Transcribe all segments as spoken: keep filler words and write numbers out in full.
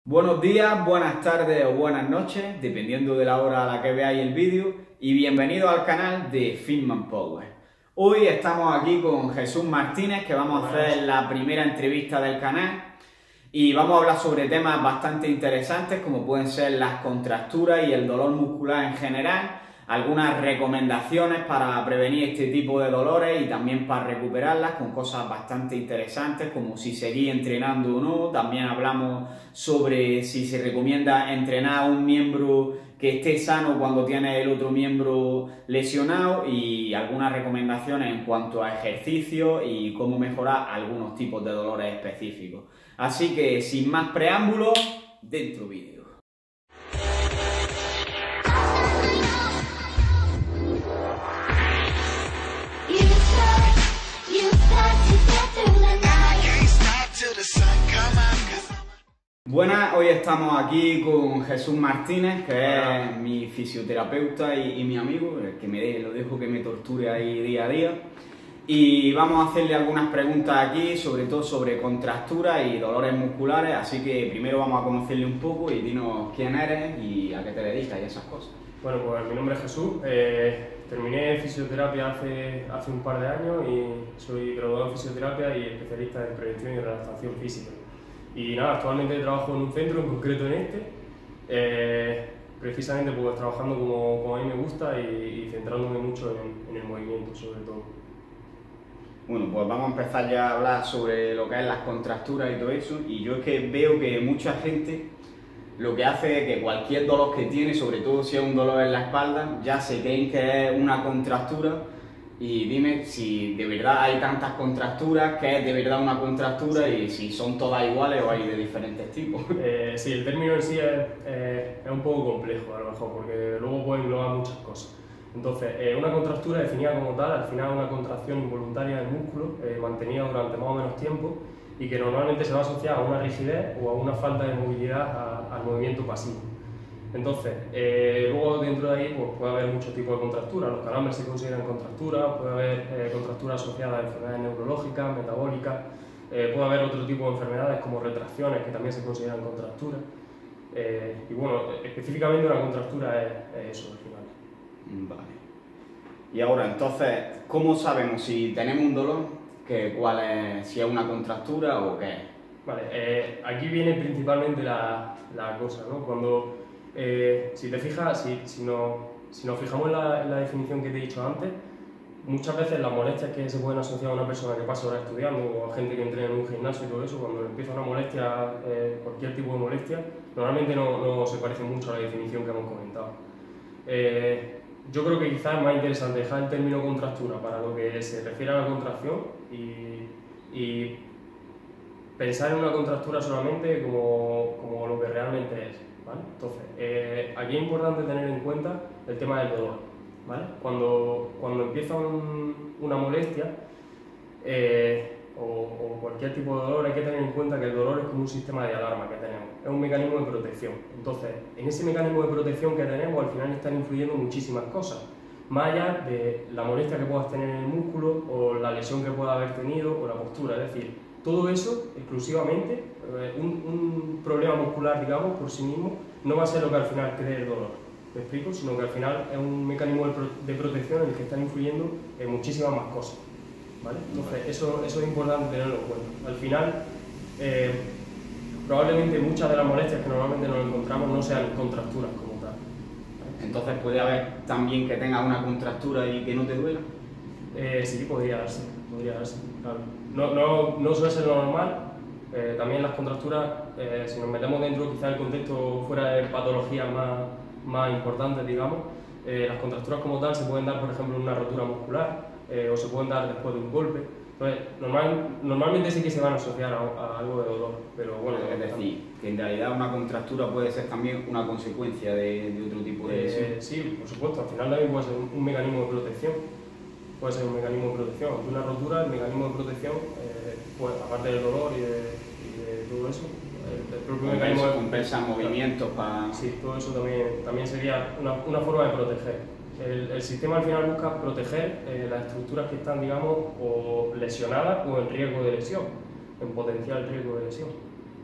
Buenos días, buenas tardes o buenas noches, dependiendo de la hora a la que veáis el vídeo, y bienvenidos al canal de Fitman Power. Hoy estamos aquí con Jesús Martínez, que vamos a hacer la primera entrevista del canal y vamos a hablar sobre temas bastante interesantes como pueden ser las contracturas y el dolor muscular en general, algunas recomendaciones para prevenir este tipo de dolores y también para recuperarlas con cosas bastante interesantes como si seguir entrenando o no. También hablamos sobre si se recomienda entrenar a un miembro que esté sano cuando tiene el otro miembro lesionado y algunas recomendaciones en cuanto a ejercicio y cómo mejorar algunos tipos de dolores específicos. Así que sin más preámbulos, dentro vídeo. Buenas, hoy estamos aquí con Jesús Martínez, que es mi fisioterapeuta y, y mi amigo, el que me de, lo dejo que me torture ahí día a día. Y vamos a hacerle algunas preguntas aquí, sobre todo sobre contracturas y dolores musculares, así que primero vamos a conocerle un poco y dinos quién eres y a qué te dedicas y esas cosas. Bueno, pues mi nombre es Jesús, eh, terminé fisioterapia hace, hace un par de años y soy graduado en fisioterapia y especialista en prevención y readaptación física. Y nada, actualmente trabajo en un centro, en concreto en este, eh, precisamente pues trabajando como, como a mí me gusta y, y centrándome mucho en, en el movimiento sobre todo. Bueno, pues vamos a empezar ya a hablar sobre lo que es las contracturas y todo eso, y yo es que veo que mucha gente lo que hace es que cualquier dolor que tiene, sobre todo si es un dolor en la espalda, ya se creen que es una contractura. Y dime si de verdad hay tantas contracturas, qué es de verdad una contractura sí. Y si son todas iguales o hay de diferentes tipos. Eh, sí, el término en sí es, eh, es un poco complejo a lo mejor, porque luego puede englobar muchas cosas. Entonces, eh, una contractura definida como tal, al final es una contracción involuntaria del músculo, eh, mantenida durante más o menos tiempo, y que normalmente se va a asociar a una rigidez o a una falta de movilidad a, al movimiento pasivo. Entonces, eh, luego dentro de ahí pues, puede haber muchos tipos de contracturas. Los calambres se consideran contracturas, puede haber eh, contracturas asociadas a enfermedades neurológicas, metabólicas, eh, puede haber otro tipo de enfermedades como retracciones que también se consideran contracturas. Eh, y bueno, específicamente una contractura es, es eso al final. Vale. Y ahora, entonces, ¿cómo sabemos si tenemos un dolor, que cuál es, si es una contractura o qué es? Vale, eh, aquí viene principalmente la, la cosa, ¿no? Cuando Eh, si te fijas, si, si, nos, si nos fijamos en la, en la definición que te he dicho antes, muchas veces las molestias que se pueden asociar a una persona que pasa horas estudiando o a gente que entrena en un gimnasio y todo eso, cuando empieza una molestia, eh, cualquier tipo de molestia, normalmente no, no se parece mucho a la definición que hemos comentado. Eh, yo creo que quizás es más interesante dejar el término contractura para lo que se refiere a la contracción y, y pensar en una contractura solamente como, como lo que realmente es. ¿Vale? Entonces, eh, aquí es importante tener en cuenta el tema del dolor. ¿Vale? Cuando, cuando empieza un, una molestia eh, o, o cualquier tipo de dolor, hay que tener en cuenta que el dolor es como un sistema de alarma que tenemos, es un mecanismo de protección. Entonces, en ese mecanismo de protección que tenemos, al final están influyendo muchísimas cosas, más allá de la molestia que puedas tener en el músculo o la lesión que pueda haber tenido o la postura, es decir, todo eso, exclusivamente, un, un problema muscular, digamos, por sí mismo, no va a ser lo que al final cree el dolor, ¿me explico? Sino que al final es un mecanismo de, pro de protección en el que están influyendo en muchísimas más cosas, ¿vale? Entonces, eso, eso es importante tenerlo en cuenta. Al final, eh, probablemente muchas de las molestias que normalmente nos encontramos no sean contracturas como tal. Entonces, ¿puede haber también que tengas una contractura y que no te duela? Eh, sí, podría darse, podría darse, claro. No, no, no suele ser lo normal, eh, también las contracturas, eh, si nos metemos dentro quizá el contexto fuera de patologías más, más importantes, digamos, eh, las contracturas como tal se pueden dar, por ejemplo, en una rotura muscular eh, o se pueden dar después de un golpe. Entonces, normal, normalmente sí que se van a asociar a, a algo de dolor, pero bueno... Es decir, que en realidad una contractura puede ser también una consecuencia de, de otro tipo de lesión. Eh, sí, por supuesto, al final también puede ser un, un mecanismo de protección. Puede ser un mecanismo de protección. Ante una rotura, el mecanismo de protección, eh, pues, aparte del dolor y de, y de todo eso, el, el propio Compensa, mecanismo de compensa movimientos para... Sí, todo eso también, también sería una, una forma de proteger. El, el sistema al final busca proteger eh, las estructuras que están, digamos, o lesionadas o en riesgo de lesión, en potencial riesgo de lesión.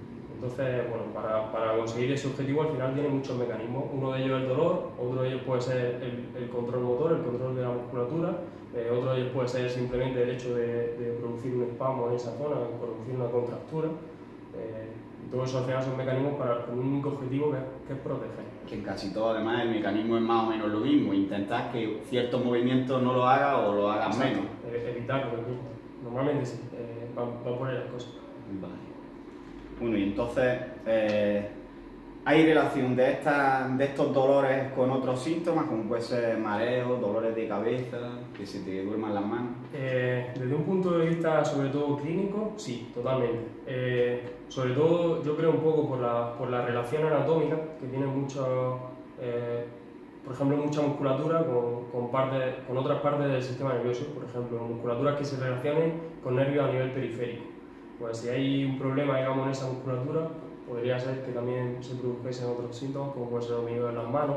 Entonces, bueno, para, para conseguir ese objetivo al final tiene muchos mecanismos. Uno de ellos es el dolor, otro de ellos puede ser el, el control motor, el control de la musculatura, eh, otro de ellos puede ser simplemente el hecho de, de producir un espasmo en esa zona, producir una contractura. Eh, y todo eso al final son mecanismos para, con un único objetivo que, que es proteger. Que en casi todo además el mecanismo es más o menos lo mismo, intentar que ciertos movimientos no lo hagas o lo hagas Exacto, menos. eh, evitar movimientos. Normalmente sí, eh, va, va por ahí las cosas. Vale. Bueno, y entonces, eh, ¿hay relación de, esta, de estos dolores con otros síntomas, como puede ser mareo, dolores de cabeza, que se te duerman las manos? Eh, desde un punto de vista sobre todo clínico, sí, totalmente. Eh, sobre todo yo creo un poco por la, por la relación anatómica, que tiene mucho, eh, por ejemplo, mucha musculatura con, con, parte, con otras partes del sistema nervioso, por ejemplo, musculaturas que se relacionen con nervios a nivel periférico. Pues si hay un problema, digamos, en esa musculatura, podría ser que también se produjesen otros síntomas, como puede ser hormigueo en las manos,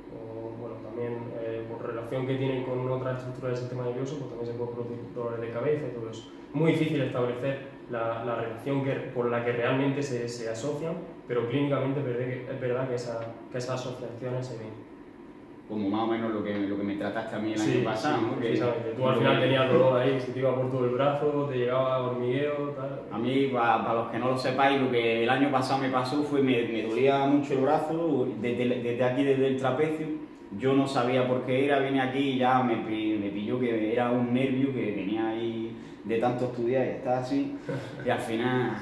o bueno, también eh, por relación que tienen con otra estructura del sistema nervioso, pues también se puede producir dolores de cabeza y todo eso. Muy difícil establecer la, la relación que, por la que realmente se, se asocian, pero clínicamente es verdad que, es verdad que, esa, que esas asociaciones se ven. Como más o menos lo que, lo que me trataste a mí el Sí, año pasado, sí, ¿no? precisamente. Que, Tú al final tenías dolor ahí, se te iba por todo el brazo, te llegaba hormigueo, tal. A mí, para, para los que no lo sepáis, lo que el año pasado me pasó fue me, me dolía mucho el brazo, desde, desde aquí, desde el trapecio. Yo no sabía por qué era, vine aquí y ya me, me pilló que era un nervio que tenía ahí de tanto estudiar y estaba así. Y al final,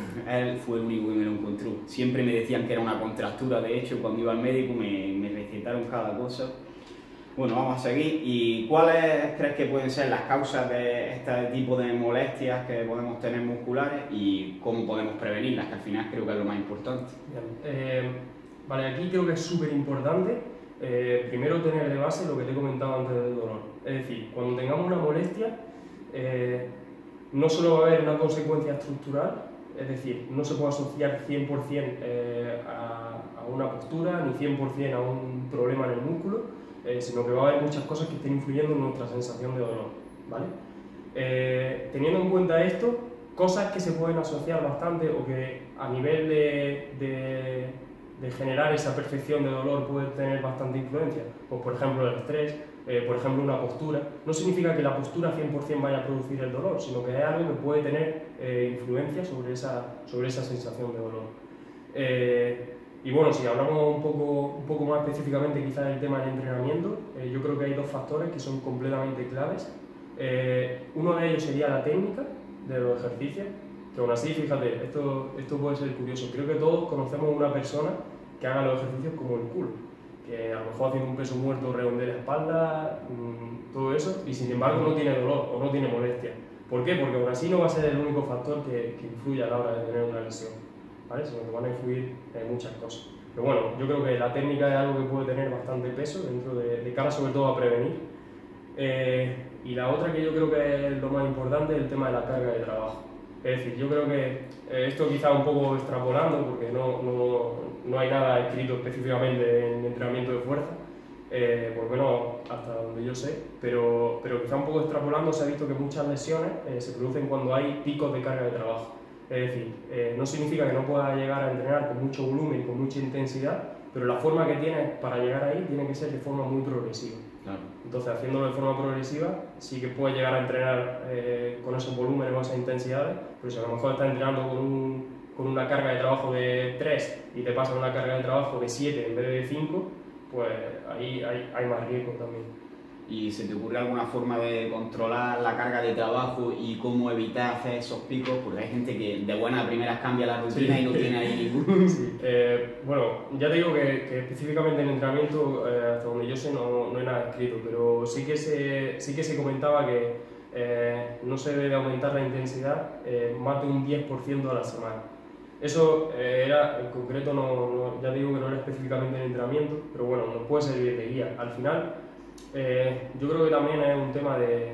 él fue el único que me lo encontró. Siempre me decían que era una contractura, de hecho, cuando iba al médico me, me recetaron cada cosa. Bueno, vamos a seguir. ¿Y cuáles crees que pueden ser las causas de este tipo de molestias que podemos tener musculares y cómo podemos prevenirlas? Que al final creo que es lo más importante. Bien. Eh, vale, aquí creo que es súper importante eh, primero tener de base lo que te he comentado antes del dolor. Es decir, cuando tengamos una molestia, eh, no solo va a haber una consecuencia estructural, es decir, no se puede asociar cien por cien eh, a, a una postura ni cien por cien a un problema en el músculo, Eh, sino que va a haber muchas cosas que estén influyendo en nuestra sensación de dolor, ¿vale? Eh, teniendo en cuenta esto, cosas que se pueden asociar bastante o que a nivel de, de, de generar esa percepción de dolor puede tener bastante influencia, pues por ejemplo el estrés, eh, por ejemplo una postura. No significa que la postura cien por cien vaya a producir el dolor, sino que es algo que puede tener eh, influencia sobre esa, sobre esa sensación de dolor. Eh, Y bueno, si hablamos un poco, un poco más específicamente quizás del tema del entrenamiento, eh, yo creo que hay dos factores que son completamente claves. Eh, uno de ellos sería la técnica de los ejercicios, que aún así, fíjate, esto, esto puede ser curioso. Creo que todos conocemos una persona que haga los ejercicios como el culo, que a lo mejor haciendo un peso muerto redondea la espalda, mmm, todo eso, y sin embargo no tiene dolor o no tiene molestia. ¿Por qué? Porque aún así no va a ser el único factor que, que influye a la hora de tener una lesión, ¿vale? Sino que van a influir en muchas cosas. Pero bueno, yo creo que la técnica es algo que puede tener bastante peso dentro de, de cara sobre todo a prevenir. Eh, y la otra que yo creo que es lo más importante es el tema de la carga de trabajo. Es decir, yo creo que eh, esto quizá un poco extrapolando, porque no, no, no hay nada escrito específicamente en entrenamiento de fuerza, eh, por lo menos hasta donde yo sé, pero, pero quizá un poco extrapolando se ha visto que muchas lesiones eh, se producen cuando hay picos de carga de trabajo. Es decir, eh, no significa que no pueda llegar a entrenar con mucho volumen y con mucha intensidad, pero la forma que tienes para llegar ahí tiene que ser de forma muy progresiva. Claro. Entonces, haciéndolo de forma progresiva, sí que puedes llegar a entrenar eh, con esos volúmenes o esas intensidades, pero si a lo mejor estás entrenando con, un, con una carga de trabajo de tres y te pasas una carga de trabajo de siete en vez de cinco, pues ahí hay, hay más riesgo también. ¿Y se te ocurre alguna forma de controlar la carga de trabajo y cómo evitar hacer esos picos? Porque hay gente que de buenas a primeras cambia la rutina, sí, y no tiene ahí ningún... Sí. Eh, bueno, ya te digo que, que específicamente en entrenamiento, eh, hasta donde yo sé, no, no hay nada escrito, pero sí que se, sí que se comentaba que eh, no se debe aumentar la intensidad eh, más de un diez por ciento a la semana. Eso eh, era, en concreto, no, no, ya digo que no era específicamente en entrenamiento, pero bueno, nos puede servir de guía. Al final, Eh, yo creo que también es un tema de,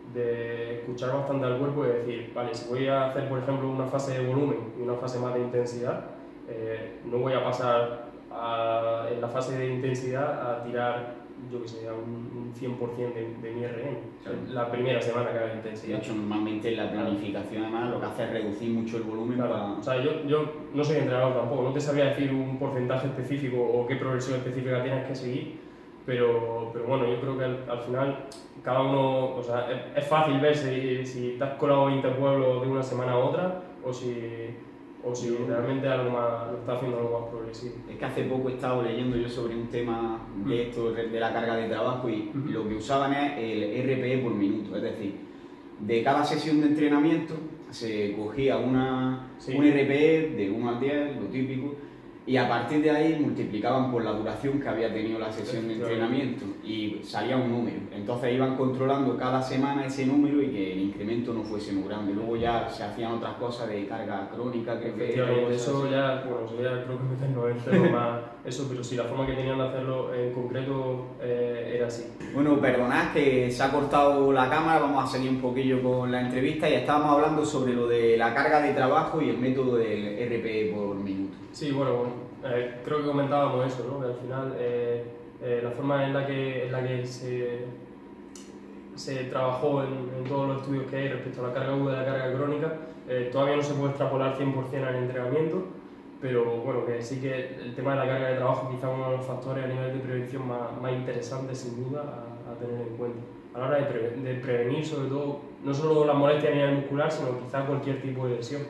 de escuchar bastante al cuerpo y decir, vale, si voy a hacer por ejemplo una fase de volumen y una fase más de intensidad, eh, no voy a pasar a, en la fase de intensidad a tirar, yo que sé, a un, un cien por cien de, de mi R M, claro, la primera semana que haga intensidad. De hecho, normalmente en la planificación además lo que hace es reducir mucho el volumen. Claro. Para... O sea, yo, yo no soy entrenador tampoco, no te sabría decir un porcentaje específico o qué progresión específica tienes que seguir, pero, pero bueno, yo creo que al, al final cada uno, o sea, es, es fácil ver si, si te has colado veinte pueblos de una semana a otra o si, o si realmente algo más, lo estás haciendo algo más progresivo. Es que hace poco he estado leyendo yo sobre un tema de esto, de la carga de trabajo, y Uh-huh. lo que usaban es el R P E por minuto, es decir, de cada sesión de entrenamiento se cogía una, Sí. un R P E de uno al diez, lo típico, y a partir de ahí multiplicaban por la duración que había tenido la sesión de entrenamiento y salía un número. Entonces iban controlando cada semana ese número y que el incremento no fuese muy grande. Luego ya se hacían otras cosas de carga crónica, creo que era, Efectivamente, cosas eso así. ya, bueno, eso ya creo que meternos en temas más, eso, pero sí, la forma que tenían de hacerlo en concreto eh, era así. Bueno, perdonad que se ha cortado la cámara, vamos a seguir un poquillo con la entrevista y estábamos hablando sobre lo de la carga de trabajo y el método del R P E por minuto. Sí, bueno, bueno eh, creo que comentábamos eso, ¿no? Que al final eh, eh, la forma en la que, en la que se, se trabajó en, en todos los estudios que hay respecto a la carga aguda y la carga crónica, eh, todavía no se puede extrapolar cien por cien al entrenamiento, pero bueno, que sí que el tema de la carga de trabajo quizá uno de los factores a nivel de prevención más, más interesantes sin duda a, a tener en cuenta. A la hora de, pre, de prevenir sobre todo, no solo las molestias a nivel muscular, sino quizá cualquier tipo de lesión.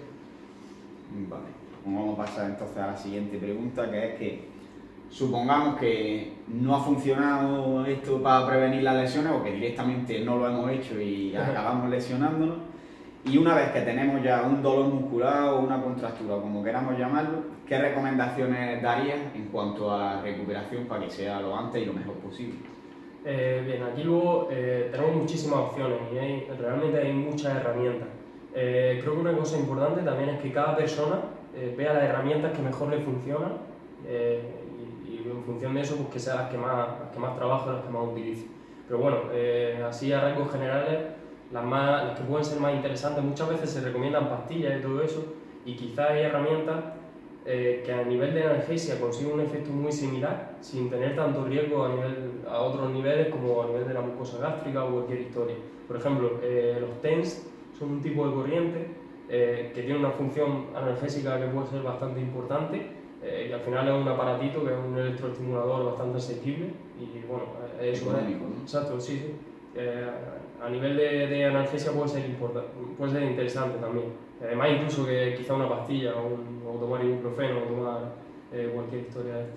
Vale. Vamos a pasar entonces a la siguiente pregunta, que es que supongamos que no ha funcionado esto para prevenir las lesiones o que directamente no lo hemos hecho y acabamos lesionándonos, y una vez que tenemos ya un dolor muscular o una contractura, como queramos llamarlo, ¿qué recomendaciones darías en cuanto a recuperación para que sea lo antes y lo mejor posible? Eh, bien, aquí luego eh, tenemos muchísimas opciones y hay, realmente hay muchas herramientas. Eh, creo que una cosa importante también es que cada persona eh, vea las herramientas que mejor le funcionan eh, y, y en función de eso pues que sean las que más, las que más trabajo, las que más utilice. Pero bueno, eh, así a rasgos generales, las, más, las que pueden ser más interesantes, muchas veces se recomiendan pastillas y todo eso, y quizás hay herramientas eh, que a nivel de analgesia consiguen un efecto muy similar sin tener tanto riesgo a, nivel, a otros niveles como a nivel de la mucosa gástrica o cualquier historia. Por ejemplo, eh, los T E N S son un tipo de corriente eh, que tiene una función analgésica que puede ser bastante importante eh, y al final es un aparatito que es un electroestimulador bastante asequible y bueno, eso Económico, es, ¿no? exacto, sí, sí. Eh, a nivel de, de analgesia puede ser, puede ser interesante también. Además incluso que quizá una pastilla o, un, o tomar ibuprofeno o tomar eh, cualquier historia de esta.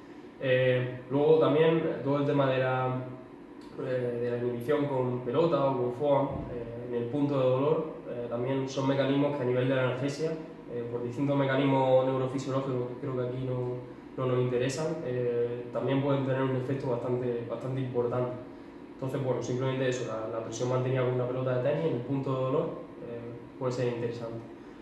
Eh, luego también todo el tema de la, eh, de la inhibición con pelota o con foam eh, en el punto de dolor eh, también son mecanismos que a nivel de la analgesia eh, por distintos mecanismos neurofisiológicos que creo que aquí no, no nos interesan eh, también pueden tener un efecto bastante, bastante importante. Entonces, bueno, simplemente eso, la, la presión mantenida con una pelota de tenis en el punto de dolor eh, puede ser interesante.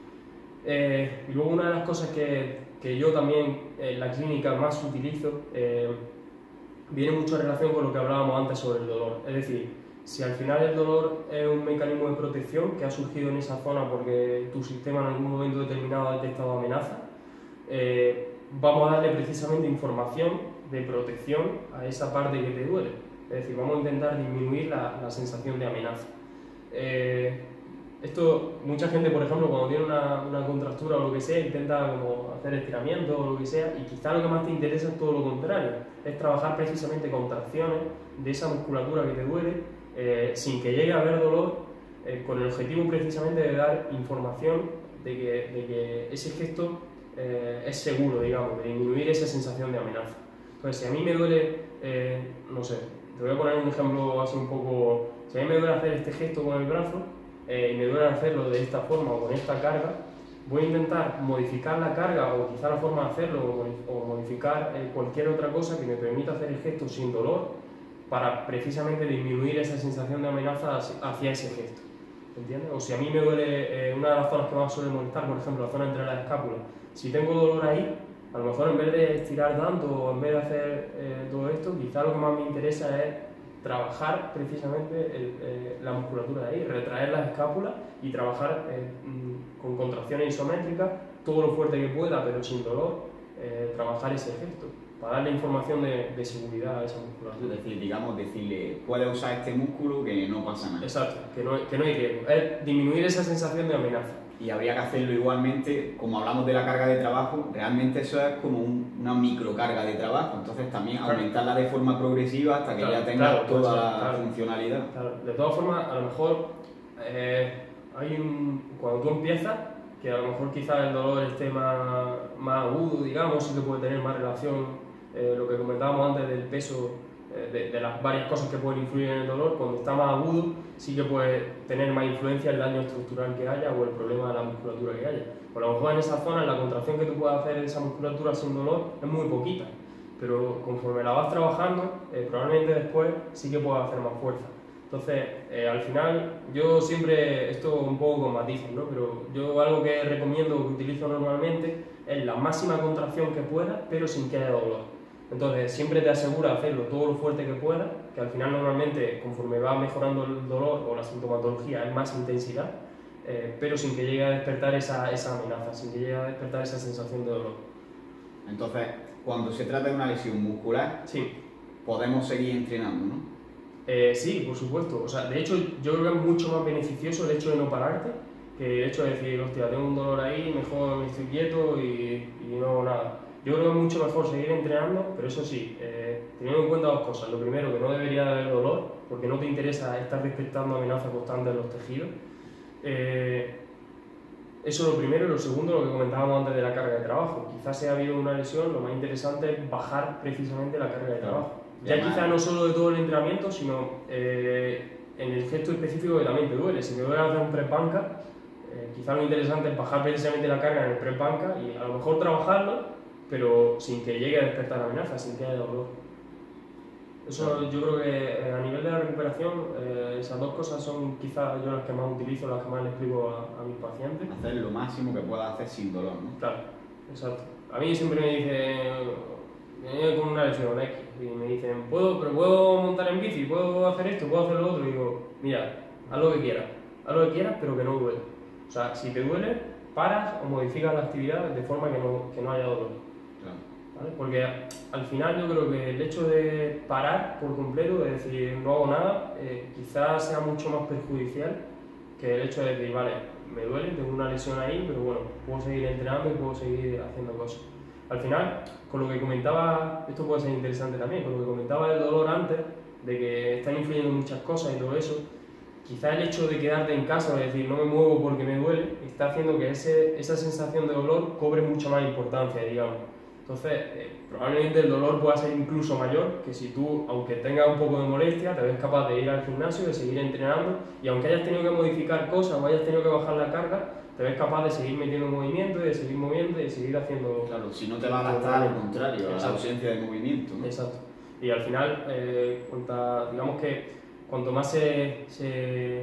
Eh, y luego una de las cosas que, que yo también en la clínica más utilizo eh, viene mucho en relación con lo que hablábamos antes sobre el dolor. Es decir, si al final el dolor es un mecanismo de protección que ha surgido en esa zona porque tu sistema en algún momento determinado ha detectado amenaza, eh, vamos a darle precisamente información de protección a esa parte que te duele. Es decir, vamos a intentar disminuir la, la sensación de amenaza. Eh, esto, mucha gente, por ejemplo, cuando tiene una, una contractura o lo que sea, intenta como hacer estiramiento o lo que sea, y quizá lo que más te interesa es todo lo contrario, es trabajar precisamente contracciones de esa musculatura que te duele, eh, sin que llegue a haber dolor, eh, con el objetivo precisamente de dar información de que, de que ese gesto eh, es seguro, digamos, de disminuir esa sensación de amenaza. Entonces, si a mí me duele, eh, no sé, te voy a poner un ejemplo así un poco, si a mí me duele hacer este gesto con el brazo eh, y me duele hacerlo de esta forma o con esta carga, voy a intentar modificar la carga o quizá la forma de hacerlo o modificar eh, cualquier otra cosa que me permita hacer el gesto sin dolor para precisamente disminuir esa sensación de amenaza hacia ese gesto, ¿entiendes? O si a mí me duele eh, una de las zonas que más suele molestar, por ejemplo, la zona entre las escápulas, si tengo dolor ahí, a lo mejor en vez de estirar tanto o en vez de hacer eh, todo esto, quizá lo que más me interesa es trabajar precisamente el, eh, la musculatura de ahí, retraer las escápulas y trabajar eh, con contracciones isométricas, todo lo fuerte que pueda, pero sin dolor, eh, trabajar ese gesto, para darle información de, de seguridad a esa musculatura. Es decir, digamos, decirle, puedes usar este músculo que no pasa nada. Exacto, que no, que no hay riesgo. Es disminuir esa sensación de amenaza. Y habría que hacerlo igualmente, como hablamos de la carga de trabajo, realmente eso es como un, una microcarga de trabajo, entonces también claro. aumentarla de forma progresiva hasta que claro, ya tenga claro, toda la claro. funcionalidad. Claro. De todas formas, a lo mejor eh, hay un, cuando tú empiezas, que a lo mejor quizás el dolor esté más, más agudo, digamos, sí que puede tener más relación, eh, lo que comentábamos antes del peso, eh, de, de las varias cosas que pueden influir en el dolor, cuando está más agudo sí que puede tener más influencia el daño estructural que haya o el problema de la musculatura que haya. Por lo mejor en esa zona, la contracción que tú puedas hacer de esa musculatura sin dolor es muy poquita, pero conforme la vas trabajando, eh, probablemente después sí que puedas hacer más fuerza. Entonces, eh, al final, yo siempre, esto un poco con matices, ¿no? Pero yo algo que recomiendo, que utilizo normalmente, es la máxima contracción que puedas, pero sin que haya dolor. Entonces, siempre te asegura hacerlo todo lo fuerte que puedas, que al final normalmente, conforme va mejorando el dolor o la sintomatología, es más intensidad, eh, pero sin que llegue a despertar esa, esa amenaza, sin que llegue a despertar esa sensación de dolor. Entonces, cuando se trata de una lesión muscular, sí. podemos seguir entrenando, ¿no? Eh, sí, por supuesto. O sea, de hecho, yo creo que es mucho más beneficioso el hecho de no pararte que el hecho de decir, hostia, tengo un dolor ahí, mejor me estoy quieto y, y no nada. Yo creo que es mucho mejor seguir entrenando, pero eso sí, eh, teniendo en cuenta dos cosas. Lo primero, que no debería haber dolor, porque no te interesa estar despertando amenazas constantes en los tejidos. Eh, eso es lo primero. Y lo segundo, lo que comentábamos antes de la carga de trabajo. Quizás si ha habido una lesión, lo más interesante es bajar precisamente la carga de trabajo. Ya quizá no solo de todo el entrenamiento, sino eh, en el gesto específico que también te duele. Si te duele hacer un press banca, eh, quizá lo interesante es bajar precisamente la carga en el press banca y a lo mejor trabajarlo, pero sin que llegue a despertar amenaza, sin que haya dolor. Eso yo creo que eh, a nivel de la recuperación, eh, esas dos cosas son quizás yo las que más utilizo, las que más le explico a, a mis pacientes. Hacer lo máximo que puedas hacer sin dolor, ¿no? Claro, exacto. A mí siempre me dicen, me con una lesión X y me dicen, ¿puedo, pero puedo montar en bici? ¿Puedo hacer esto? ¿Puedo hacer lo otro? Y digo, mira, haz lo que quieras, haz lo que quieras, pero que no duele. O sea, si te duele, paras o modificas la actividad de forma que no, que no haya dolor. Claro. ¿Vale? Porque al final yo creo que el hecho de parar por completo, de decir no hago nada, eh, quizás sea mucho más perjudicial que el hecho de decir, vale, me duele, tengo una lesión ahí, pero bueno, puedo seguir entrenando y puedo seguir haciendo cosas. Al final, con lo que comentaba, esto puede ser interesante también, con lo que comentaba del dolor antes, de que están influyendo muchas cosas y todo eso, quizá el hecho de quedarte en casa, es decir, no me muevo porque me duele, está haciendo que ese, esa sensación de dolor cobre mucha más importancia, digamos. Entonces, eh, probablemente el dolor pueda ser incluso mayor que si tú, aunque tengas un poco de molestia, te ves capaz de ir al gimnasio, de seguir entrenando, y aunque hayas tenido que modificar cosas o hayas tenido que bajar la carga, te ves capaz de seguir metiendo movimiento, de seguir moviendo y de seguir haciendo... Claro, si no te va a gastar, al contrario, a la ausencia de movimiento, ¿no? Exacto. Y al final, eh, cuanta, digamos que cuanto más se, se,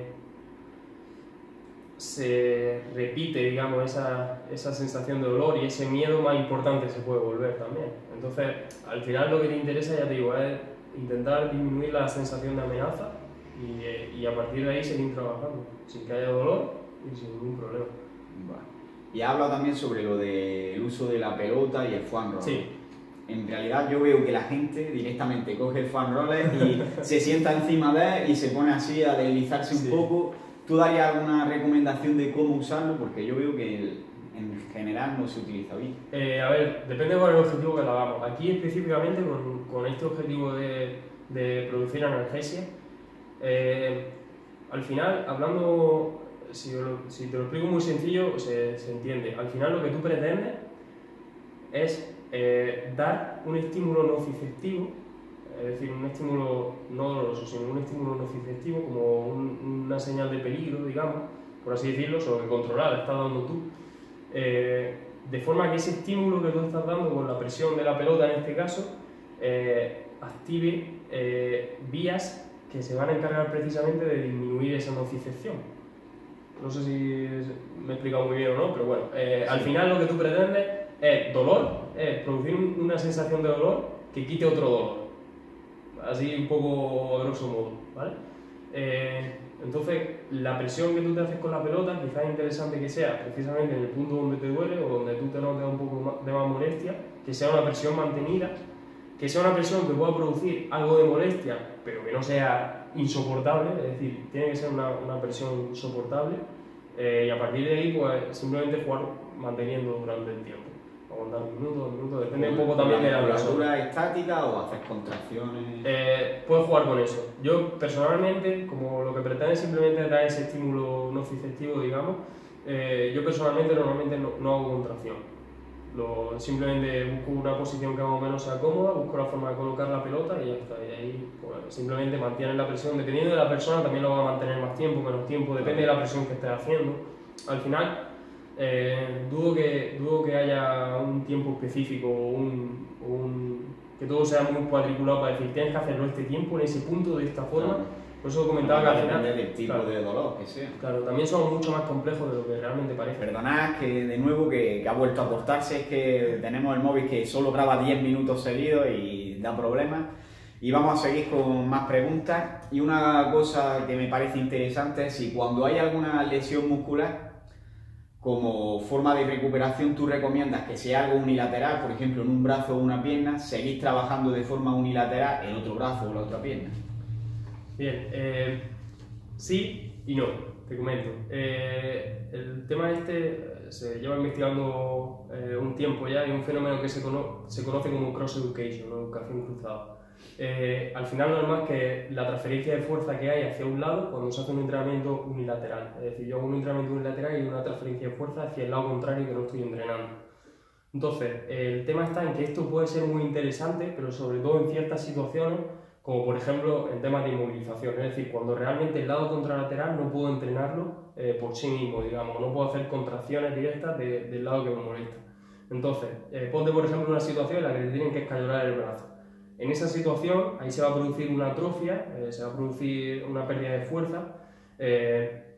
se repite, digamos, esa, esa sensación de dolor y ese miedo, más importante se puede volver también. Entonces, al final lo que te interesa, ya te digo, es intentar disminuir la sensación de amenaza y, eh, y a partir de ahí seguir trabajando, sin que haya dolor y sin ningún problema. Vale. Y habla también sobre lo del uso de la pelota y el foam roller. Sí. En realidad yo veo que la gente directamente coge el foam roller y se sienta encima de él y se pone así a deslizarse un sí. poco. ¿Tú darías alguna recomendación de cómo usarlo? Porque yo veo que el, en general no se utiliza bien. Eh, a ver, depende con el objetivo que lo hagamos. Aquí específicamente con, con este objetivo de, de producir analgesia, eh, al final, hablando... Si, si te lo explico muy sencillo, se, se entiende. Al final lo que tú pretendes es eh, dar un estímulo nociceptivo, es decir, un estímulo no doloroso, sino un estímulo nociceptivo como un, una señal de peligro, digamos, por así decirlo, solo que controlada estás dando tú, eh, de forma que ese estímulo que tú estás dando con la presión de la pelota en este caso, eh, active eh, vías que se van a encargar precisamente de disminuir esa nocicepción. No sé si me he explicado muy bien o no, pero bueno, eh, sí. Al final lo que tú pretendes es dolor, es producir una sensación de dolor que quite otro dolor, así un poco grosso modo, ¿vale? Eh, entonces, la presión que tú te haces con la pelota quizás es interesante que sea precisamente en el punto donde te duele o donde tú te notes un poco de más molestia, que sea una presión mantenida, que sea una presión que pueda producir algo de molestia, pero que no sea insoportable, es decir, tiene que ser una, una presión soportable, Eh, y a partir de ahí, pues simplemente jugar manteniendo durante el tiempo. Aguantar un minuto, dos minutos, depende un poco también de la musculatura estática o hacer contracciones. Eh, puedes jugar con eso. Yo personalmente, como lo que pretende simplemente es dar ese estímulo no nociceptivo, digamos, eh, yo personalmente normalmente no, no hago contracción. Lo, simplemente busco una posición que más o menos sea cómoda, busco la forma de colocar la pelota y ya está. Y ahí pues, simplemente mantienes la presión. Dependiendo de la persona también lo va a mantener más tiempo, menos tiempo, depende de la presión que estés haciendo. Al final, Eh, dudo, que, dudo que haya un tiempo específico o un, un, que todo sea muy cuadriculado para decir tienes que hacerlo este tiempo, en ese punto, de esta forma. Claro. Por eso comentaba que al final... Depende del tipo claro, de dolor que sea. Claro, también son mucho más complejos de lo que realmente parece. Perdonad que de nuevo que, que ha vuelto a cortarse, es que tenemos el móvil que solo graba diez minutos seguidos y da problemas. Y vamos a seguir con más preguntas. Y una cosa que me parece interesante es si cuando hay alguna lesión muscular, como forma de recuperación, tú recomiendas que sea algo unilateral, por ejemplo, en un brazo o una pierna, seguir trabajando de forma unilateral en otro brazo o la otra pierna. Bien, eh, sí y no, te comento. Eh, el tema este se lleva investigando eh, un tiempo ya y un fenómeno que se, cono se conoce como cross education, ¿no? Educación cruzada. Eh, al final no es más que la transferencia de fuerza que hay hacia un lado cuando se hace un entrenamiento unilateral. Es decir, yo hago un entrenamiento unilateral y una transferencia de fuerza hacia el lado contrario que no estoy entrenando. Entonces, el tema está en que esto puede ser muy interesante, pero sobre todo en ciertas situaciones, como por ejemplo en temas de inmovilización. Es decir, cuando realmente el lado contralateral no puedo entrenarlo eh, por sí mismo, digamos, no puedo hacer contracciones directas de, del lado que me molesta. Entonces, eh, ponte por ejemplo una situación en la que te tienen que escayolar el brazo. En esa situación, ahí se va a producir una atrofia, eh, se va a producir una pérdida de fuerza, eh,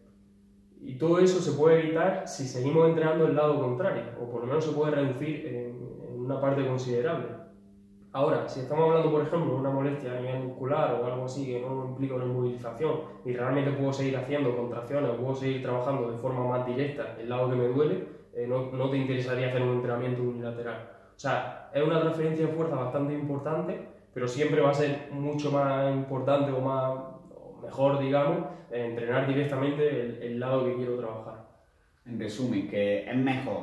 y todo eso se puede evitar si seguimos entrenando el lado contrario, o por lo menos se puede reducir en, en una parte considerable. Ahora, si estamos hablando, por ejemplo, de una molestia a nivel muscular o algo así que no implica una inmovilización y realmente puedo seguir haciendo contracciones o puedo seguir trabajando de forma más directa el lado que me duele, eh, no, no te interesaría hacer un entrenamiento unilateral. O sea, es una transferencia de fuerza bastante importante, pero siempre va a ser mucho más importante o, más, o mejor, digamos, eh, entrenar directamente el, el lado que quiero trabajar. En resumen, que es mejor,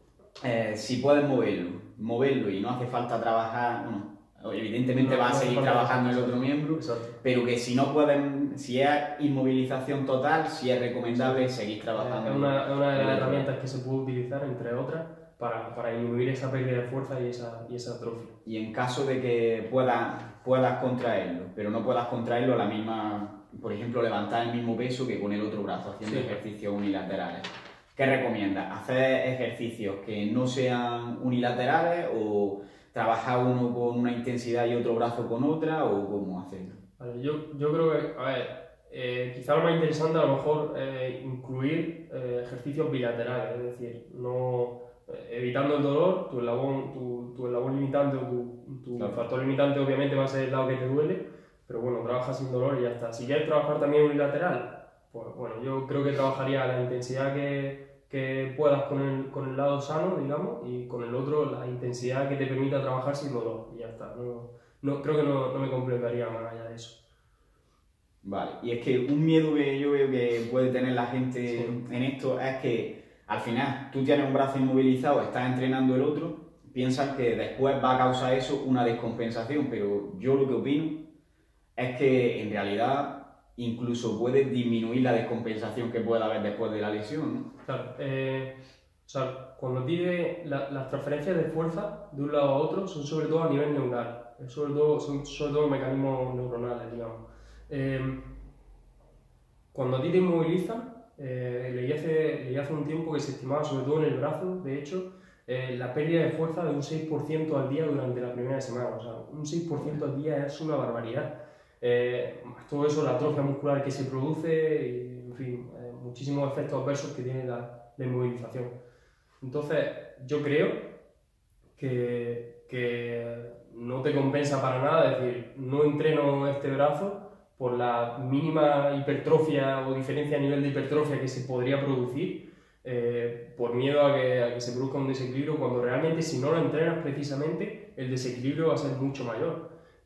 eh, si puedes moverlo, moverlo y no hace falta trabajar, bueno, evidentemente no, vas no a seguir trabajando el otro miembro, exacto, pero que si no pueden, si es inmovilización total, si es recomendable seguir trabajando. Es una, es una de las herramientas que se puede utilizar, entre otras, para, para inhibir esa pérdida de fuerza y esa, y esa atrofia. Y en caso de que puedas, puedas contraerlo, pero no puedas contraerlo a la misma, por ejemplo, levantar el mismo peso que con el otro brazo, haciendo sí. ejercicios unilaterales. ¿Qué recomiendas? ¿Hacer ejercicios que no sean unilaterales o trabajar uno con una intensidad y otro brazo con otra, o cómo hacerlo? Vale, yo, yo creo que, a ver, eh, quizá lo más interesante a lo mejor eh, incluir eh, ejercicios bilaterales, es decir, no, eh, evitando el dolor, tu eslabón, tu, tu eslabón limitante o tu, tu claro. factor limitante obviamente va a ser el lado que te duele, pero bueno, trabaja sin dolor y ya está. Si quieres trabajar también unilateral, pues bueno, yo creo que trabajaría la intensidad que que puedas con el, con el lado sano, digamos, y con el otro la intensidad que te permita trabajar sin dolor, y ya está. No, no, creo que no, no me complicaría más allá de eso. Vale, y es que un miedo que yo veo que puede tener la gente sí. en esto es que al final tú tienes un brazo inmovilizado, estás entrenando el otro, piensas que después va a causar eso una descompensación, pero yo lo que opino es que en realidad incluso puede disminuir la descompensación que pueda haber después de la lesión, ¿no? Claro, eh, o sea, cuando dice la, las transferencias de fuerza de un lado a otro son sobre todo a nivel neural, sobre todo, son sobre todo mecanismos neuronales, digamos. Eh, cuando a ti te inmovilizan, eh, leí, hace, leí hace un tiempo que se estimaba, sobre todo en el brazo, de hecho, eh, la pérdida de fuerza de un seis por ciento al día durante la primera semana. O sea, un seis por ciento al día es una barbaridad. Eh, todo eso, la atrofia muscular que se produce, y, en fin, eh, muchísimos efectos adversos que tiene la, la inmovilización. Entonces, yo creo que, que no te compensa para nada, es decir, no entreno este brazo por la mínima hipertrofia o diferencia a nivel de hipertrofia que se podría producir, eh, por miedo a que, a que se produzca un desequilibrio, cuando realmente si no lo entrenas precisamente, el desequilibrio va a ser mucho mayor.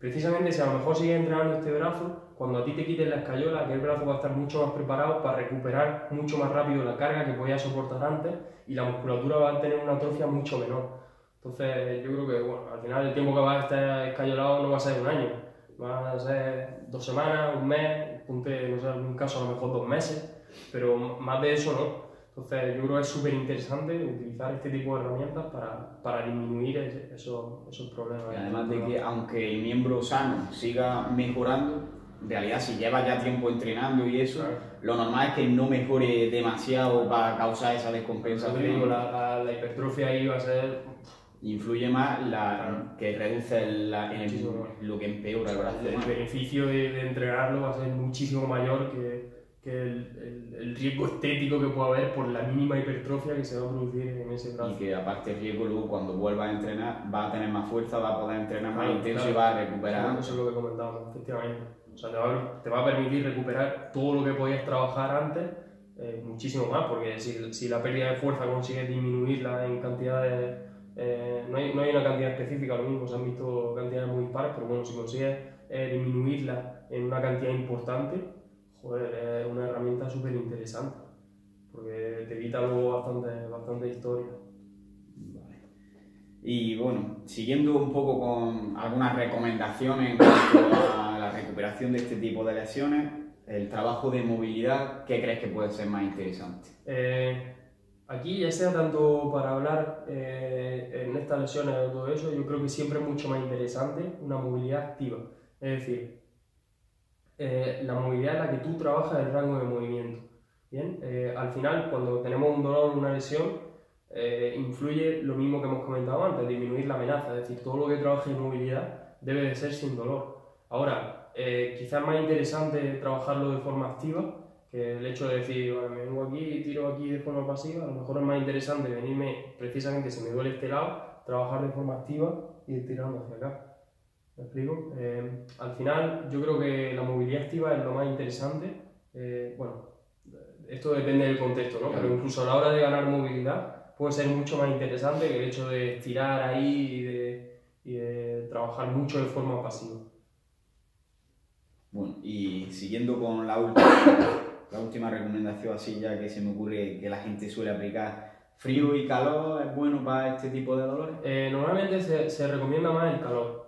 precisamente si a lo mejor sigues entrenando este brazo, cuando a ti te quiten la escayola, aquel brazo va a estar mucho más preparado para recuperar mucho más rápido la carga que podía soportar antes y la musculatura va a tener una atrofia mucho menor. Entonces yo creo que bueno, al final el tiempo que vas a estar escayolado no va a ser un año, va a ser dos semanas, un mes, ponte, no sé, en un caso a lo mejor dos meses, pero más de eso no. Entonces yo creo que es súper interesante utilizar este tipo de herramientas para, para disminuir esos, esos problemas. Y además de que aunque el miembro sano siga mejorando, en realidad si lleva ya tiempo entrenando y eso, claro, lo normal es que no mejore demasiado para causar esa descompensación. Digo, la, la, la hipertrofia ahí va a ser... Influye más la, claro, que reduce el, el, lo que empeora el brazo. El, el beneficio de, de entrenarlo va a ser muchísimo mayor que, que el, el, el riesgo estético que puede haber por la mínima hipertrofia que se va a producir en ese brazo. Y que aparte el riesgo luego cuando vuelvas a entrenar va a tener más fuerza, va a poder entrenar más claro, intenso, claro, y va a recuperar. Eso es lo que comentábamos, efectivamente. O sea, te va, te va a permitir recuperar todo lo que podías trabajar antes, eh, muchísimo más, porque si, si la pérdida de fuerza consigues disminuirla en cantidades... Eh, no, hay, no hay una cantidad específica, lo mismo, se han visto cantidades muy dispares, pero bueno, si consigues eh, disminuirla en una cantidad importante, joder, es una herramienta súper interesante, porque te evita luego bastante, bastante historia. Vale. Y bueno, siguiendo un poco con algunas recomendaciones en cuanto a la recuperación de este tipo de lesiones, el trabajo de movilidad, ¿qué crees que puede ser más interesante? Eh, Aquí, ya sea tanto para hablar eh, en estas lesiones o todo eso, yo creo que siempre es mucho más interesante una movilidad activa. Es decir, eh, la movilidad en la que tú trabajas el rango de movimiento. ¿Bien? Eh, al final, cuando tenemos un dolor o una lesión, eh, influye lo mismo que hemos comentado antes, disminuir la amenaza. Es decir, todo lo que trabaje en movilidad debe de ser sin dolor. Ahora, eh, quizás es más interesante trabajarlo de forma activa, que el hecho de decir, bueno, me vengo aquí y tiro aquí de forma pasiva. A lo mejor es más interesante venirme precisamente si me duele este lado, trabajar de forma activa y ir tirando hacia acá. ¿Me explico? Eh, al final yo creo que la movilidad activa es lo más interesante. Eh, bueno, esto depende del contexto, ¿no? Pero incluso a la hora de ganar movilidad puede ser mucho más interesante que el hecho de estirar ahí y de, y de trabajar mucho de forma pasiva. Bueno, y siguiendo con la última... La última recomendación así ya que se me ocurre que la gente suele aplicar, ¿frío y calor es bueno para este tipo de dolores? Eh, normalmente se, se recomienda más el calor.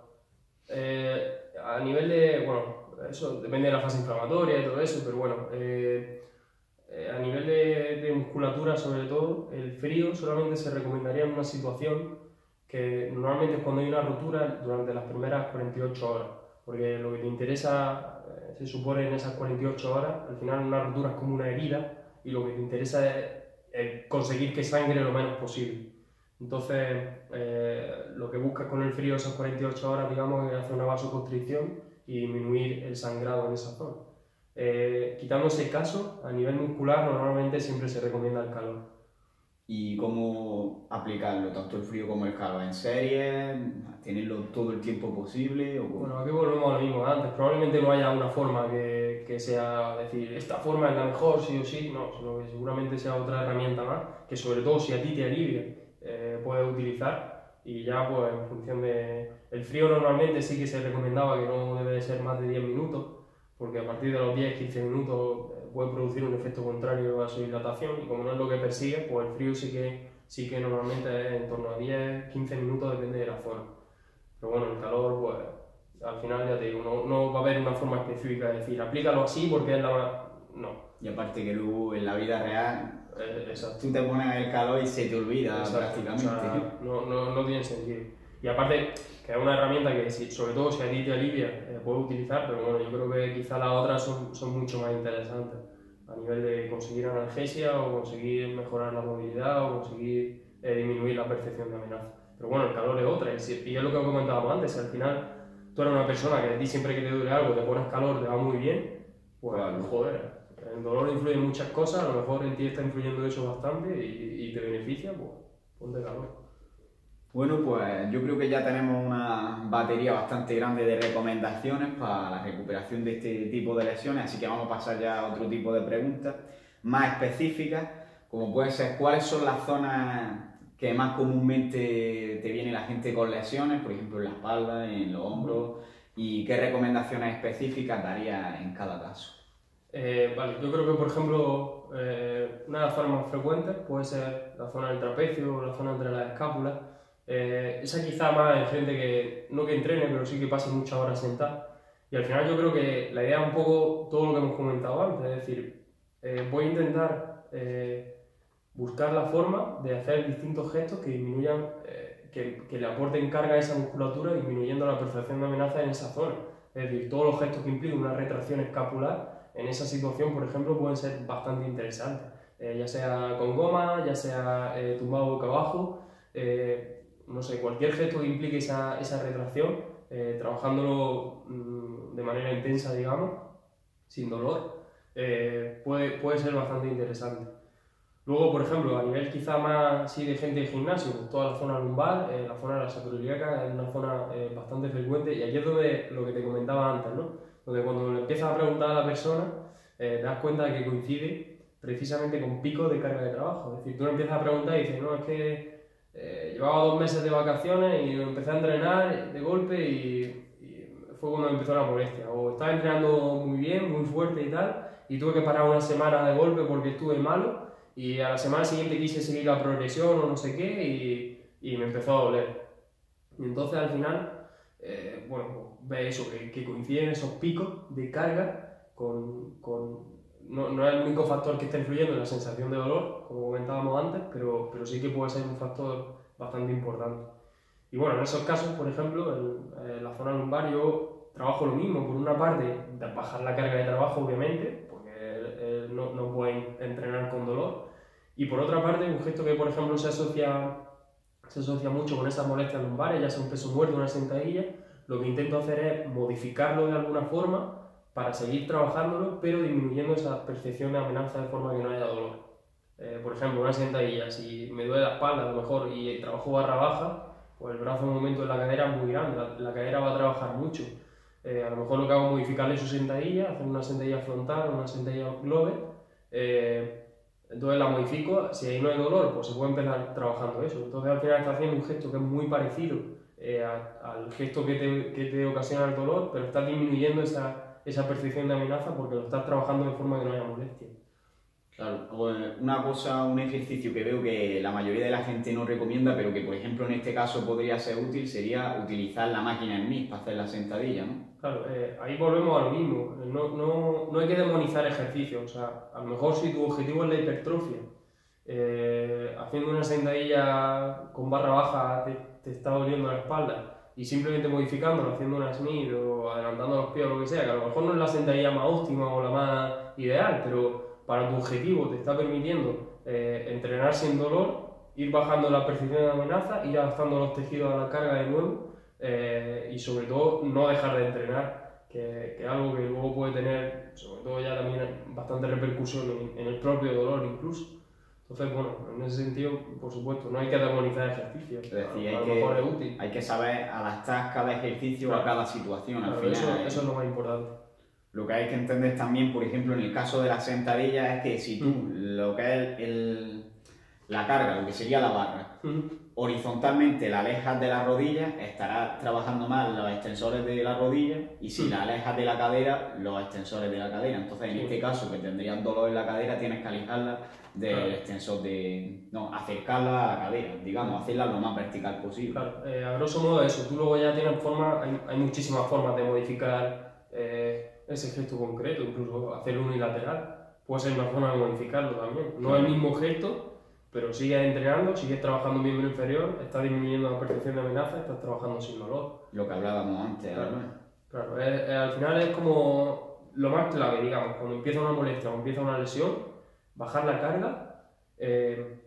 Eh, a nivel de, bueno, eso depende de la fase inflamatoria y todo eso, pero bueno, eh, eh, a nivel de, de musculatura sobre todo, el frío solamente se recomendaría en una situación que normalmente es cuando hay una rotura durante las primeras cuarenta y ocho horas, porque lo que te interesa... se supone en esas cuarenta y ocho horas, al final una rotura es como una herida y lo que te interesa es, es conseguir que sangre lo menos posible. Entonces, eh, lo que buscas con el frío esas cuarenta y ocho horas, digamos, es hacer una vasoconstricción y disminuir el sangrado en esa zona. Eh, quitando ese caso, a nivel muscular normalmente siempre se recomienda el calor. ¿Y cómo aplicarlo, tanto el frío como el calor? ¿En serie? ¿Tenerlo todo el tiempo posible? O bueno, aquí volvemos a lo mismo de antes. Probablemente no haya una forma que, que sea decir, esta forma es la mejor, sí o sí, no, sino que seguramente sea otra herramienta más, que sobre todo si a ti te alivia, eh, puedes utilizar y ya pues en función de... El frío normalmente sí que se recomendaba que no debe de ser más de diez minutos, porque a partir de los diez a quince minutos puede producir un efecto contrario a su dilatación y como no es lo que persigue, pues el frío sí que, sí que normalmente es en torno a diez a quince minutos, depende de la zona. Pero bueno, el calor, pues al final ya te digo, no, no va a haber una forma específica de decir, aplícalo así porque es la más... no. Y aparte que luego en la vida real, eh, exacto, tú te pones el calor y se te olvida exacto, prácticamente. O sea, no, no, no tiene sentido. Y aparte, que es una herramienta que si, sobre todo si a ti te alivia, eh, puedes utilizar, pero bueno, yo creo que quizá las otras son, son mucho más interesantes a nivel de conseguir analgesia o conseguir mejorar la movilidad o conseguir eh, disminuir la percepción de amenaza. Pero bueno, el calor es otra, y, si, y es lo que comentábamos antes, si al final tú eres una persona que a ti siempre que te duele algo te pones calor, te va muy bien, pues claro, joder, el dolor influye en muchas cosas, a lo mejor en ti está influyendo eso bastante y, y te beneficia, pues ponte calor. Bueno, pues yo creo que ya tenemos una batería bastante grande de recomendaciones para la recuperación de este tipo de lesiones, así que vamos a pasar ya a otro tipo de preguntas más específicas, como puede ser cuáles son las zonas que más comúnmente te viene la gente con lesiones, por ejemplo en la espalda, en los hombros, ¿Y qué recomendaciones específicas darías en cada caso? Eh, vale, yo creo que por ejemplo eh, una de las zonas más frecuentes puede ser la zona del trapecio o la zona entre las escápulas. Eh, esa quizá más en gente que no que entrene, pero sí que pase muchas horas sentada. Y al final yo creo que la idea es un poco todo lo que hemos comentado antes, es decir, eh, voy a intentar eh, buscar la forma de hacer distintos gestos que disminuyan, eh, que, que le aporten carga a esa musculatura, disminuyendo la percepción de amenaza en esa zona. Es decir, todos los gestos que impliquen una retracción escapular en esa situación, por ejemplo, pueden ser bastante interesantes, eh, ya sea con goma, ya sea eh, tumbado boca abajo, eh, no sé, cualquier gesto que implique esa, esa retracción, eh, trabajándolo mmm, de manera intensa, digamos, sin dolor, eh, puede, puede ser bastante interesante. Luego, por ejemplo, a nivel quizá más sí, de gente de gimnasio, pues toda la zona lumbar, eh, la zona de la sacroiliaca es una zona eh, bastante frecuente, y aquí es donde lo que te comentaba antes, ¿no? Donde cuando le empiezas a preguntar a la persona, eh, te das cuenta de que coincide precisamente con picos de carga de trabajo. Es decir, tú le empiezas a preguntar y dices, no, es que eh, llevaba dos meses de vacaciones y empecé a entrenar de golpe y, y fue cuando empezó la molestia. O estaba entrenando muy bien, muy fuerte y tal, y tuve que parar una semana de golpe porque estuve malo, y a la semana siguiente quise seguir la progresión o no sé qué, y, y me empezó a doler. Y entonces al final, eh, bueno, ve eso, que, que coinciden esos picos de carga con... con no, no es el único factor que está influyendo en la sensación de dolor, como comentábamos antes, pero, pero sí que puede ser un factor bastante importante. Y bueno, en esos casos, por ejemplo, en, en la zona lumbar yo trabajo lo mismo. Por una parte, de bajar la carga de trabajo, obviamente, porque eh, no, no pueden entrenar con dolor. Y por otra parte, un gesto que, por ejemplo, se asocia, se asocia mucho con esas molestias lumbares, ya sea un peso muerto o una sentadilla, lo que intento hacer es modificarlo de alguna forma para seguir trabajándolo, pero disminuyendo esa percepción de amenaza de forma que no haya dolor. Eh, por ejemplo, una sentadilla, si me duele la espalda a lo mejor y trabajo barra baja, pues el brazo en un momento de la cadera es muy grande, la, la cadera va a trabajar mucho. Eh, a lo mejor lo que hago es modificarle su sentadilla, hacer una sentadilla frontal, una sentadilla globe, eh, entonces la modifico, si ahí no hay dolor, pues se puede empezar trabajando eso. Entonces al final está haciendo un gesto que es muy parecido eh, a, al gesto que te, que te ocasiona el dolor, pero estás disminuyendo esa, esa percepción de amenaza porque lo estás trabajando de forma que no haya molestia. Claro, pues una cosa, un ejercicio que veo que la mayoría de la gente no recomienda, pero que por ejemplo en este caso podría ser útil, sería utilizar la máquina en mí para hacer la sentadilla, ¿no? Claro, eh, ahí volvemos a lo mismo, no, no, no hay que demonizar ejercicios, o sea, a lo mejor si tu objetivo es la hipertrofia, eh, haciendo una sentadilla con barra baja te, te está doliendo la espalda, y simplemente modificándolo, haciendo una Smith o adelantando los pies o lo que sea, que a lo mejor no es la sentadilla más óptima o la más ideal, pero para tu objetivo te está permitiendo eh, entrenar sin dolor, ir bajando la percepción de amenaza, ir adaptando los tejidos a la carga de nuevo, eh, y sobre todo no dejar de entrenar, que, que es algo que luego puede tener, sobre todo ya también bastante repercusión en, en el propio dolor incluso. Entonces, bueno, en ese sentido, por supuesto, no hay que demonizar ejercicios, Es decir, a, a hay, lo que, mejor es útil. hay que saber adaptar cada ejercicio claro. a cada situación, al claro, final. Eso, eso es lo más importante. Lo que hay que entender también, por ejemplo, en el caso de la sentadilla, es que si tú mm. lo que es el, la carga, lo que sería la barra, mm. horizontalmente la alejas de la rodilla, estarás trabajando más los extensores de la rodilla, y si mm. la alejas de la cadera, los extensores de la cadera. Entonces, en sí. este caso, que tendrías dolor en la cadera, tienes que alejarla del claro. extensor de... no, acercarla a la cadera, digamos, hacerla lo más vertical posible. Claro, eh, a grosso modo eso, tú luego ya tienes forma, hay, hay muchísimas formas de modificar eh, ese gesto concreto, incluso hacerlo unilateral, puede ser una forma de modificarlo también. No es el mismo gesto, pero sigues entrenando, sigues trabajando miembro inferior, estás disminuyendo la percepción de amenaza, estás trabajando sin dolor. Lo que hablábamos antes, claro. ¿no? Claro, es, es, al final es como lo más clave, digamos, cuando empieza una molestia o empieza una lesión, bajar la carga, eh,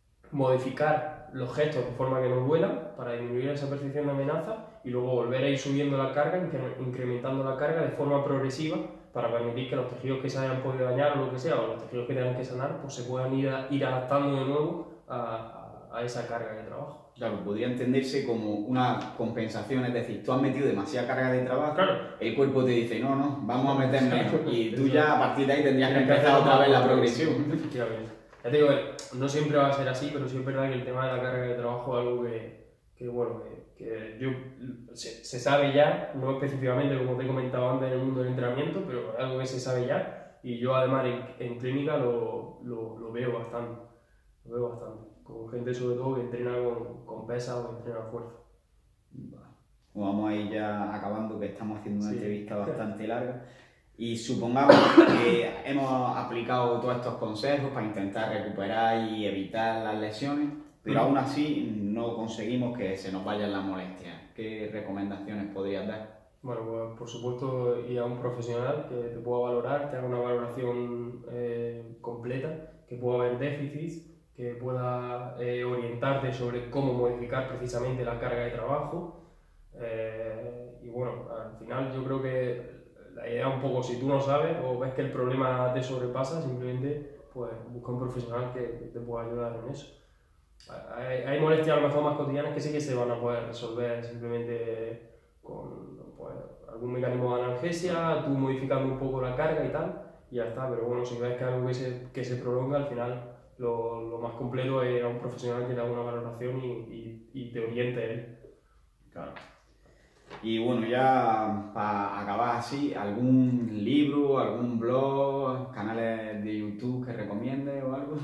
modificar los gestos de forma que no duelan para disminuir esa percepción de amenaza, y luego volver a ir subiendo la carga, incrementando la carga de forma progresiva para permitir que los tejidos que se hayan podido dañar o lo que sea, o los tejidos que tengan que sanar, pues se puedan ir, a, ir adaptando de nuevo a, a, a esa carga de trabajo. Claro, podría entenderse como una compensación, es decir, tú has metido demasiada carga de trabajo, claro. el cuerpo te dice, no, no, vamos a meter menos, y tú ya a partir de ahí tendrías que empezar otra vez la progresión. Efectivamente. Ya te digo que no siempre va a ser así, pero sí es verdad que el tema de la carga de trabajo es algo que, que bueno, que, que yo, se, se sabe ya, no específicamente como te he comentado antes en el mundo del entrenamiento, pero es algo que se sabe ya, y yo además en, en clínica lo, lo, lo veo bastante, lo veo bastante, con gente sobre todo que entrena con, con pesas o que entrena fuerza. Vale. Pues vamos a ir ya acabando, que estamos haciendo una sí. entrevista bastante larga. Y supongamos que hemos aplicado todos estos consejos para intentar recuperar y evitar las lesiones, pero aún así no conseguimos que se nos vayan las molestias. ¿Qué recomendaciones podrías dar? Bueno, pues por supuesto ir a un profesional que te pueda valorar, que haga una valoración eh, completa, que pueda ver déficits, que pueda eh, orientarte sobre cómo modificar precisamente la carga de trabajo. Eh, y bueno, al final yo creo que la idea un poco, si tú no sabes o ves que el problema te sobrepasa, simplemente pues busca un profesional que, que te pueda ayudar en eso. Hay, hay molestias a lo mejor más cotidianas que sí que se van a poder resolver simplemente con pues, algún mecanismo de analgesia, tú modificando un poco la carga y tal, y ya está. Pero bueno, si ves que es algo que se, que se prolonga, al final lo, lo más completo es ir a un profesional que te haga una valoración y, y, y te oriente él. Claro. Y bueno, ya para acabar así, ¿algún libro, algún blog, canales de YouTube que recomiendes o algo?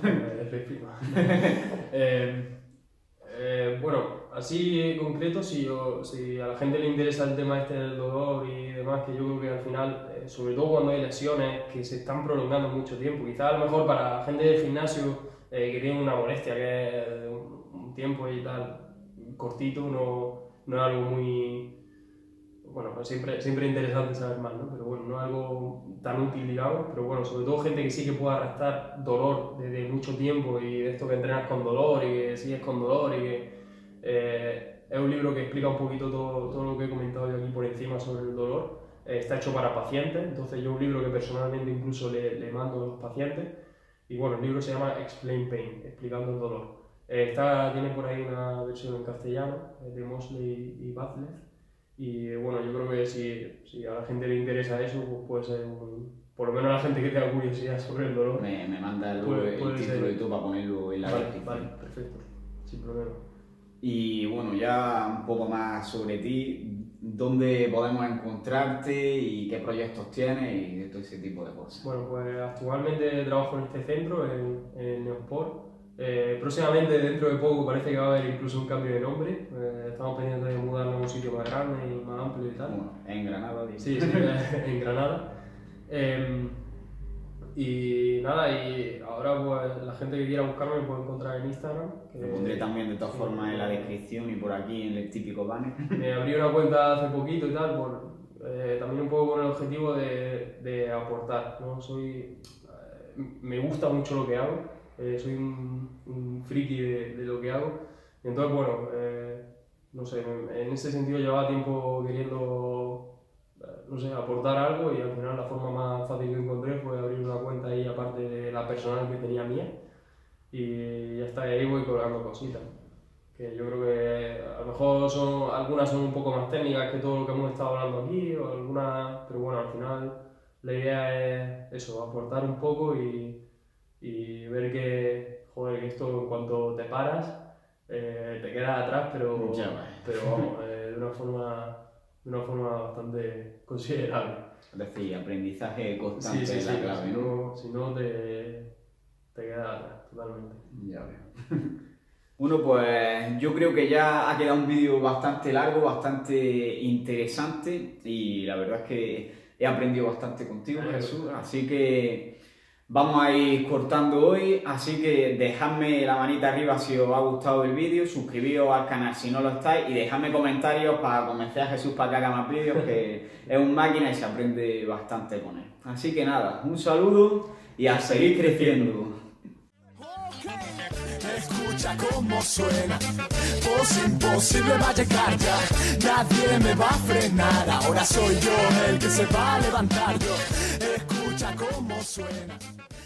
eh, eh, bueno, así en concreto, si, yo, si a la gente le interesa el tema este del dolor y demás, que yo creo que al final, eh, sobre todo cuando hay lesiones que se están prolongando mucho tiempo, quizás a lo mejor para la gente de gimnasio eh, que tiene una molestia que es de un, un tiempo y tal, cortito, no, no es algo muy... Bueno, siempre, siempre es interesante saber más, ¿no? Pero bueno, no es algo tan útil, digamos, pero bueno, sobre todo gente que sí que pueda arrastrar dolor desde mucho tiempo y de esto que entrenas con dolor y que sigues con dolor y que eh, es un libro que explica un poquito todo, todo lo que he comentado yo aquí por encima sobre el dolor. Eh, está hecho para pacientes, entonces yo un libro que personalmente incluso le, le mando a los pacientes y bueno, el libro se llama Explain Pain, explicando el dolor. Eh, está, tiene por ahí una versión en castellano de Mosley y Butler. Y bueno, yo creo que si, si a la gente le interesa eso, pues puede ser un, por lo menos a la gente que tenga curiosidad sobre el dolor. Me, me manda el, puede, el puede título ser... de YouTube para ponerlo en la vale, descripción. Vale, perfecto, sin problema. Y bueno, ya un poco más sobre ti, ¿dónde podemos encontrarte y qué proyectos tienes y todo ese tipo de cosas? Bueno, pues actualmente trabajo en este centro, en, en Neosport. Eh, próximamente, dentro de poco, parece que va a haber incluso un cambio de nombre. Eh, estamos pendientes de mudarnos a un sitio más grande y más amplio y tal. Bueno, en Granada, digo. Sí, sí, en Granada. Eh, y nada, y ahora pues la gente que quiera buscarme me puede encontrar en Instagram. Que, lo pondré también de todas sí, formas en la descripción y por aquí en el típico banner. Me abrí una cuenta hace poquito y tal, por, eh, también un poco con el objetivo de, de aportar, ¿no? Soy, eh, me gusta mucho lo que hago. Eh, soy un, un friki de, de lo que hago, entonces bueno, eh, no sé, en ese sentido llevaba tiempo queriendo, no sé, aportar algo y al final la forma más fácil que encontré fue abrir una cuenta ahí aparte de la personal que tenía mía y ya está, ahí voy colgando cositas, que yo creo que a lo mejor son, algunas son un poco más técnicas que todo lo que hemos estado hablando aquí, o algunas, pero bueno, al final la idea es eso, aportar un poco y y ver que, joder, que esto en cuanto te paras, eh, te quedas atrás, pero, pero vamos, eh, de, una forma, de una forma bastante considerable. Es decir, aprendizaje constante sí, sí, es la sí, clave, si ¿no? no, si no te, te quedas atrás, totalmente. Ya veo. Bueno, pues yo creo que ya ha quedado un vídeo bastante largo, bastante interesante y la verdad es que he aprendido bastante contigo, Jesús, así que vamos a ir cortando hoy, así que dejadme la manita arriba si os ha gustado el vídeo, suscribíos al canal si no lo estáis y dejadme comentarios para convencer a Jesús para que haga más vídeos, que es un máquina y se aprende bastante con él. Así que nada, un saludo y a seguir creciendo. Escucha cómo suena, voz imposible va a llegar ya, nadie me va a frenar, ahora soy yo el que se va a levantar yo, escucha cómo suena.